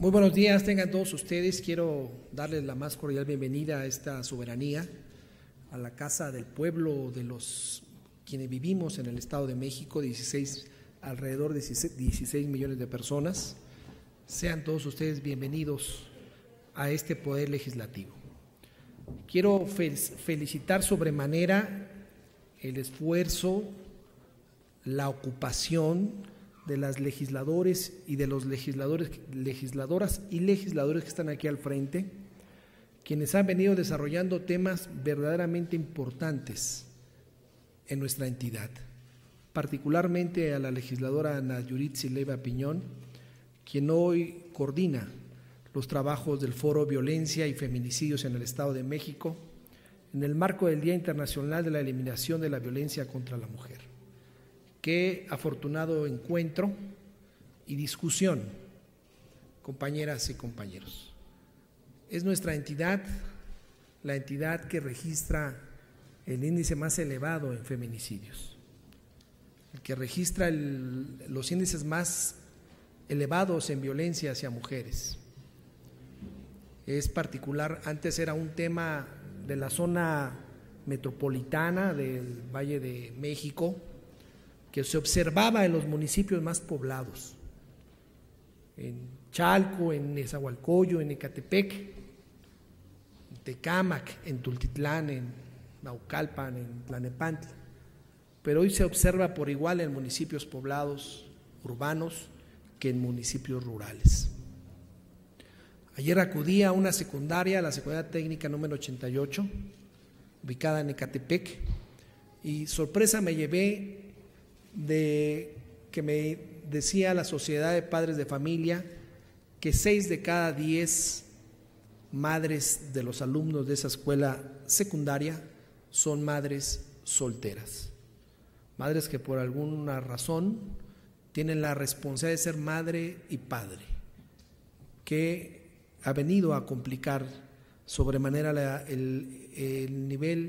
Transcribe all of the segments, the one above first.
Muy buenos días, tengan todos ustedes. Quiero darles la más cordial bienvenida a esta soberanía, a la casa del pueblo de los quienes vivimos en el Estado de México, alrededor de 16 millones de personas. Sean todos ustedes bienvenidos a este poder legislativo. Quiero felicitar sobremanera el esfuerzo, la ocupación de las legisladores y de los legisladoras y legisladores que están aquí al frente, quienes han venido desarrollando temas verdaderamente importantes en nuestra entidad, particularmente a la legisladora Ana Yuritsi Leiva Piñón, quien hoy coordina los trabajos del Foro Violencia y Feminicidios en el Estado de México, en el marco del Día Internacional de la Eliminación de la Violencia contra la Mujer. Qué afortunado encuentro y discusión, compañeras y compañeros. Es nuestra entidad, la entidad que registra el índice más elevado en feminicidios, el que registra los índices más elevados en violencia hacia mujeres. Es particular, antes era un tema de la zona metropolitana del Valle de México, que se observaba en los municipios más poblados, en Chalco, en Nezahualcóyotl, en Ecatepec, en Tecámac, en Tultitlán, en Naucalpan, en Tlalnepantla, pero hoy se observa por igual en municipios poblados urbanos que en municipios rurales. Ayer acudí a una secundaria, la secundaria técnica número 88, ubicada en Ecatepec, y sorpresa me llevé de que me decía la Sociedad de Padres de Familia que 6 de cada 10 madres de los alumnos de esa escuela secundaria son madres solteras, madres que por alguna razón tienen la responsabilidad de ser madre y padre, que ha venido a complicar sobremanera el nivel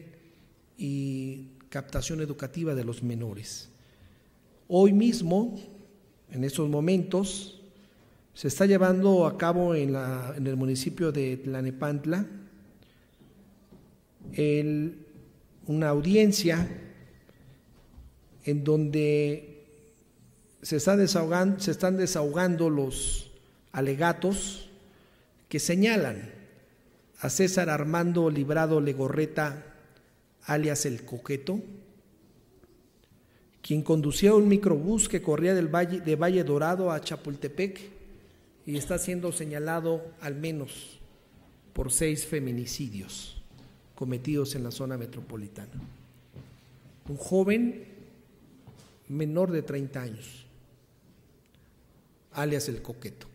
y captación educativa de los menores. Hoy mismo, en estos momentos, se está llevando a cabo en el municipio de Tlalnepantla una audiencia en donde se están desahogando los alegatos que señalan a César Armando Librado Legorreta, alias El Coqueto, quien conducía un microbús que corría de Valle Dorado a Chapultepec y está siendo señalado al menos por 6 feminicidios cometidos en la zona metropolitana. Un joven menor de 30 años, alias El Coqueto.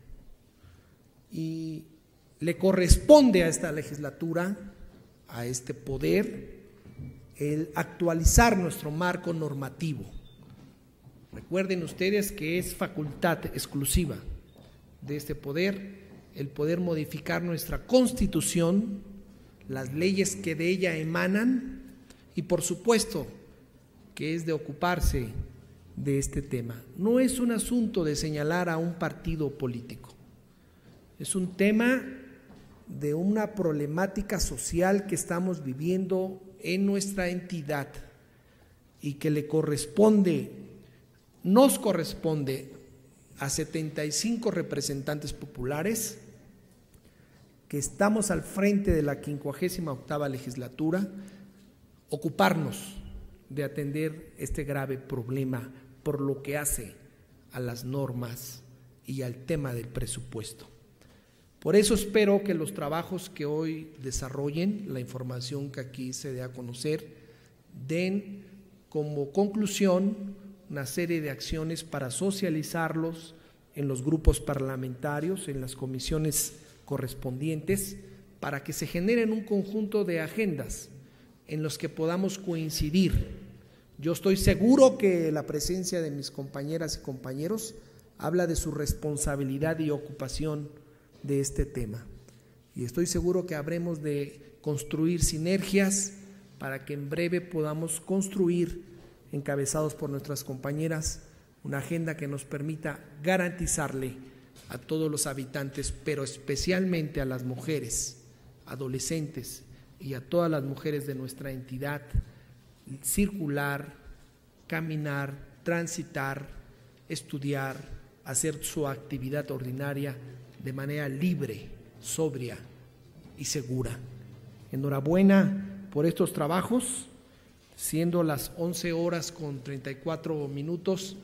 Y le corresponde a esta legislatura, a este poder, el actualizar nuestro marco normativo. Recuerden ustedes que es facultad exclusiva de este poder el poder modificar nuestra Constitución, las leyes que de ella emanan y por supuesto que es de ocuparse de este tema. No es un asunto de señalar a un partido político, es un tema de una problemática social que estamos viviendo en nuestra entidad y que nos corresponde a 75 representantes populares que estamos al frente de la 58ª legislatura, ocuparnos de atender este grave problema por lo que hace a las normas y al tema del presupuesto. Por eso espero que los trabajos que hoy desarrollen, la información que aquí se dé a conocer, den como conclusión una serie de acciones para socializarlos en los grupos parlamentarios, en las comisiones correspondientes, para que se generen un conjunto de agendas en los que podamos coincidir. Yo estoy seguro que la presencia de mis compañeras y compañeros habla de su responsabilidad y ocupación de este tema, y estoy seguro que habremos de construir sinergias para que en breve podamos construir, encabezados por nuestras compañeras, una agenda que nos permita garantizarle a todos los habitantes, pero especialmente a las mujeres, adolescentes y a todas las mujeres de nuestra entidad, circular, caminar, transitar, estudiar, hacer su actividad ordinaria de manera libre, sobria y segura. Enhorabuena por estos trabajos. Siendo las 11:34,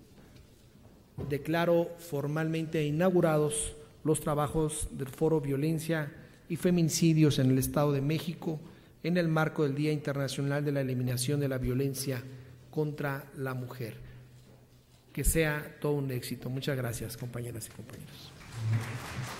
declaro formalmente inaugurados los trabajos del Foro Violencia y Feminicidios en el Estado de México en el marco del Día Internacional de la Eliminación de la Violencia contra la Mujer. Que sea todo un éxito. Muchas gracias, compañeras y compañeros.